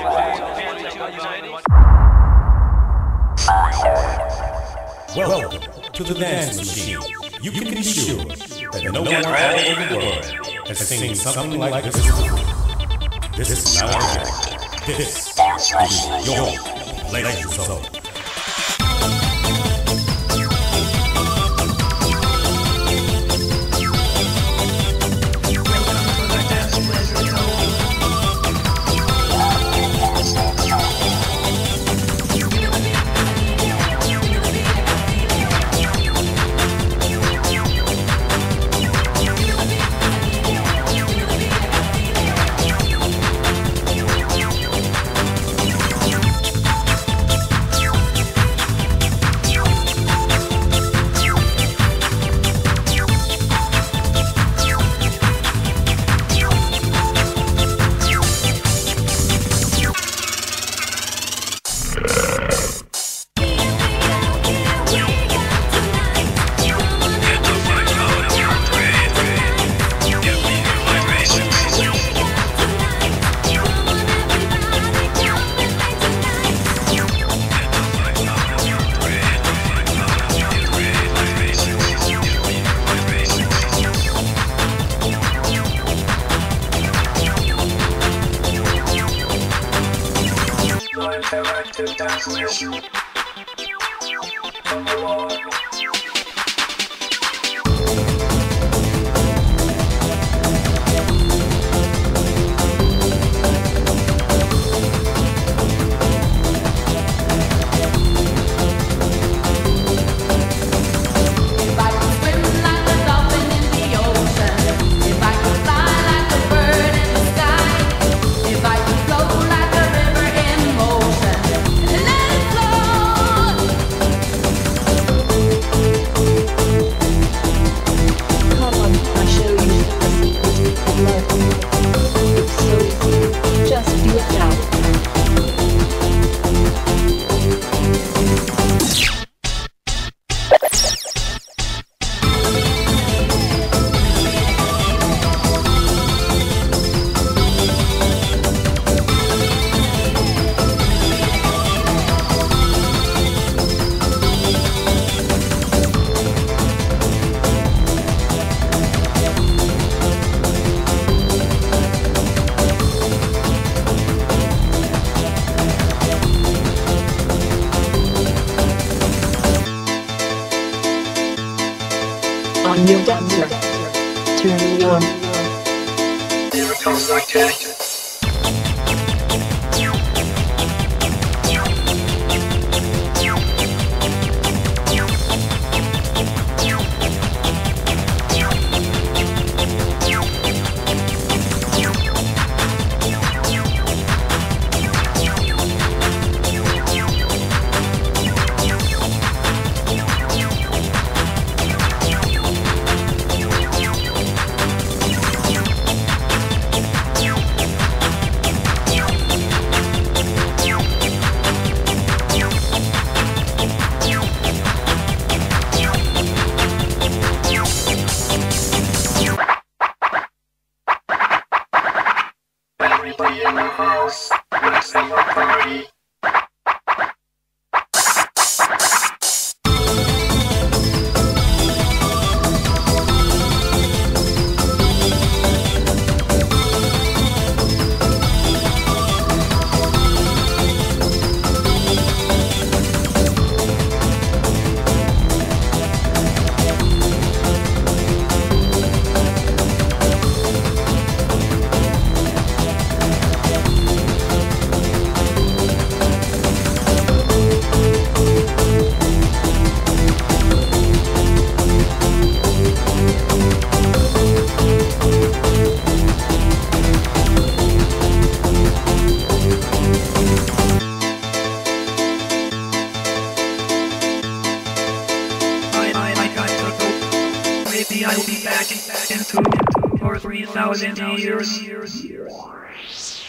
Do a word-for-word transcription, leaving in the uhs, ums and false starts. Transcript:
Welcome to the Dance Machine. You can be sure that no one all over the world has seen something like this before. This is not a joke. This is your pleasure zone. On your dancer, turn me on. Here comes the cat. Everybody in the house, let's have a party. Maybe I'll be back in two or three thousand years.